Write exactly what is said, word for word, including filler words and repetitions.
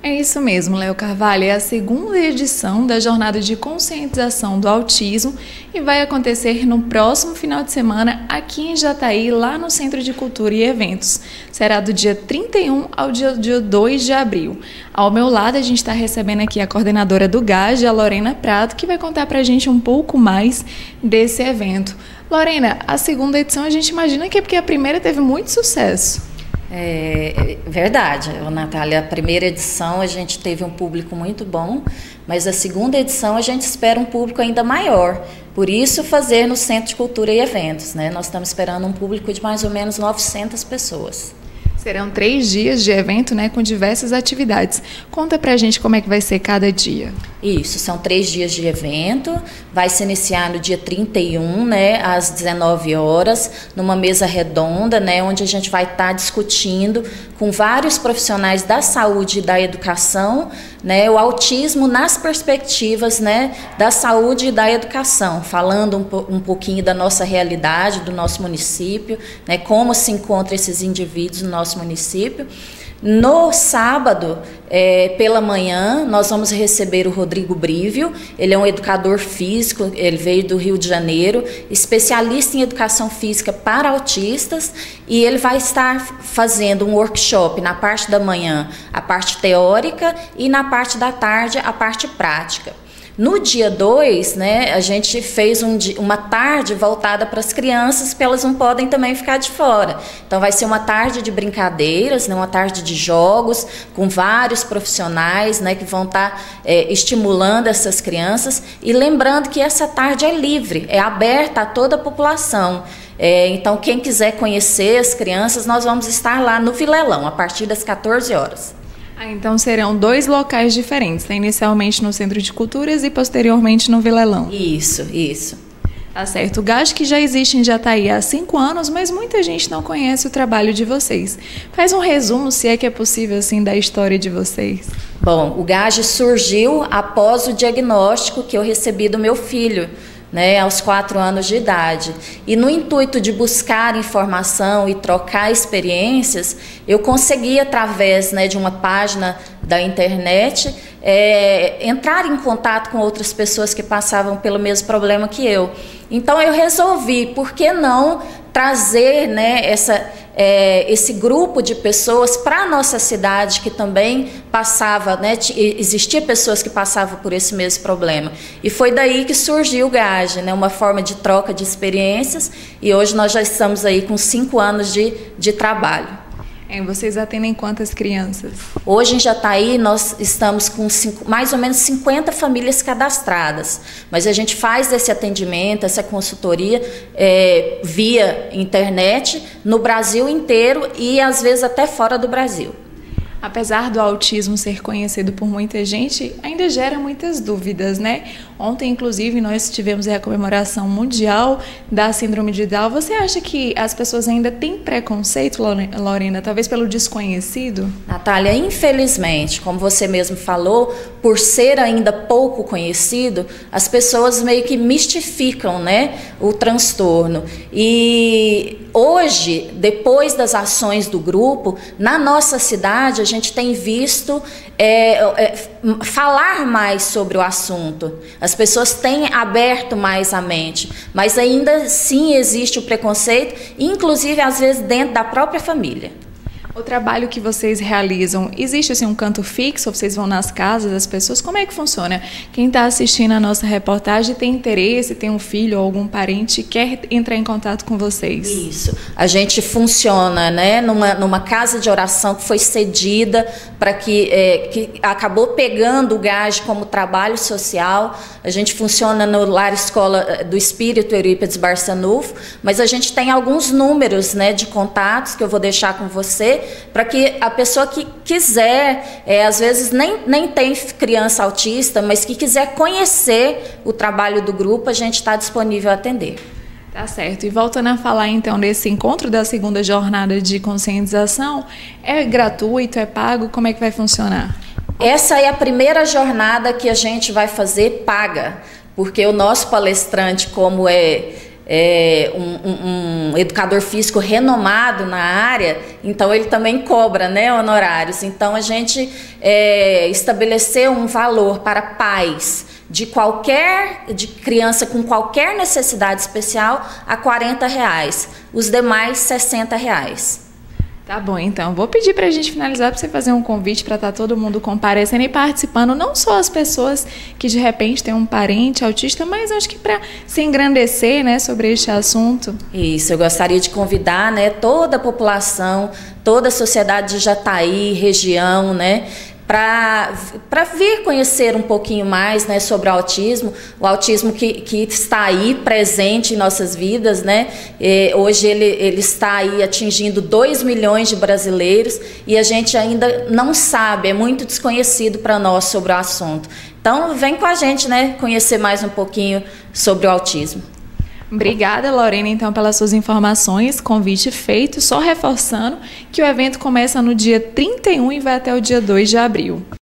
É isso mesmo, Léo Carvalho. É a segunda edição da Jornada de Conscientização do Autismo e vai acontecer no próximo final de semana aqui em Jataí, lá no Centro de Cultura e Eventos. Será do dia trinta e um ao dia, dia dois de abril. Ao meu lado, a gente está recebendo aqui a coordenadora do GAGE, a Lorena Prato, que vai contar para a gente um pouco mais desse evento. Lorena, a segunda edição a gente imagina que é porque a primeira teve muito sucesso. É verdade, Natália, a primeira edição a gente teve um público muito bom, mas a segunda edição a gente espera um público ainda maior, por isso fazer no Centro de Cultura e Eventos, né? Nós estamos esperando um público de mais ou menos novecentas pessoas. Serão três dias de evento, né, com diversas atividades. Conta pra gente como é que vai ser cada dia. Isso, são três dias de evento, vai se iniciar no dia trinta e um, né, às dezenove horas, numa mesa redonda, né, onde a gente vai estar discutindo com vários profissionais da saúde e da educação, né, o autismo nas perspectivas, né, da saúde e da educação, falando um, um pouquinho da nossa realidade, do nosso município, né, como se encontram esses indivíduos no nosso município. No sábado, é, pela manhã, nós vamos receber o Rodrigo Brívio. Ele é um educador físico, ele veio do Rio de Janeiro, especialista em educação física para autistas, e ele vai estar fazendo um workshop na parte da manhã, a parte teórica, e na parte da tarde, a parte prática. No dia dois, né, a gente fez um dia, uma tarde voltada para as crianças, porque elas não podem também ficar de fora. Então vai ser uma tarde de brincadeiras, né, uma tarde de jogos, com vários profissionais, né, que vão estar é, estimulando essas crianças. E lembrando que essa tarde é livre, é aberta a toda a população. É, então quem quiser conhecer as crianças, nós vamos estar lá no Vilelão, a partir das quatorze horas. Ah, então serão dois locais diferentes, né? Inicialmente no Centro de Culturas e posteriormente no Vilelão. Isso, isso. Tá certo. O GAGE que já existe em Jataí há cinco anos, mas muita gente não conhece o trabalho de vocês. Faz um resumo, se é que é possível, assim, da história de vocês. Bom, o GAGE surgiu após o diagnóstico que eu recebi do meu filho, né, aos quatro anos de idade. E no intuito de buscar informação e trocar experiências, eu consegui, através, né, de uma página da internet, é, entrar em contato com outras pessoas que passavam pelo mesmo problema que eu. Então eu resolvi, por que não trazer, né, essa, é, esse grupo de pessoas para a nossa cidade que também passava, né, existia pessoas que passavam por esse mesmo problema. E foi daí que surgiu o GAGE, né, uma forma de troca de experiências, e hoje nós já estamos aí com cinco anos de, de trabalho. É, vocês atendem quantas crianças? Hoje em Jataí nós estamos com cinco, mais ou menos cinquenta famílias cadastradas, mas a gente faz esse atendimento, essa consultoria é, via internet no Brasil inteiro e às vezes até fora do Brasil. Apesar do autismo ser conhecido por muita gente, ainda gera muitas dúvidas, né? Ontem, inclusive, nós tivemos a comemoração mundial da síndrome de Down. Você acha que as pessoas ainda têm preconceito, Lorena, talvez pelo desconhecido? Natália, infelizmente, como você mesmo falou, por ser ainda pouco conhecido, as pessoas meio que mistificam, né, o transtorno. E hoje, depois das ações do grupo, na nossa cidade, a gente tem visto é, é, falar mais sobre o assunto. As pessoas têm aberto mais a mente, mas ainda sim existe o preconceito, inclusive às vezes dentro da própria família. O trabalho que vocês realizam, existe assim um canto fixo? Ou vocês vão nas casas das pessoas? Como é que funciona? Quem está assistindo a nossa reportagem tem interesse, tem um filho ou algum parente, quer entrar em contato com vocês? Isso. A gente funciona, né, numa, numa casa de oração que foi cedida para que, é, que acabou pegando o GAGE como trabalho social. A gente funciona no Lar Escola do Espírito Eurípides Barçanufo, mas a gente tem alguns números, né, de contatos que eu vou deixar com você, para que a pessoa que quiser, é, às vezes nem, nem tem criança autista, mas que quiser conhecer o trabalho do grupo, a gente está disponível a atender. Tá certo. E voltando a falar então desse encontro da segunda jornada de conscientização, é gratuito, é pago? Como é que vai funcionar? Essa é a primeira jornada que a gente vai fazer paga, porque o nosso palestrante, como é... é, um, um, um educador físico renomado na área, então ele também cobra, né, honorários. Então a gente é, estabeleceu um valor para pais de qualquer, de criança com qualquer necessidade especial a quarenta reais, os demais sessenta reais. Tá bom, então, vou pedir para a gente finalizar, para você fazer um convite para estar todo mundo comparecendo e participando, não só as pessoas que de repente têm um parente autista, mas acho que para se engrandecer, né, sobre este assunto. Isso, eu gostaria de convidar, né, toda a população, toda a sociedade de Jataí, região, né, para vir conhecer um pouquinho mais, né, sobre o autismo, o autismo que, que está aí presente em nossas vidas, né? E hoje ele, ele está aí atingindo dois milhões de brasileiros e a gente ainda não sabe, é muito desconhecido para nós sobre o assunto. Então vem com a gente, né, conhecer mais um pouquinho sobre o autismo. Obrigada, Lorena, então, pelas suas informações. Convite feito, só reforçando que o evento começa no dia trinta e um e vai até o dia dois de abril.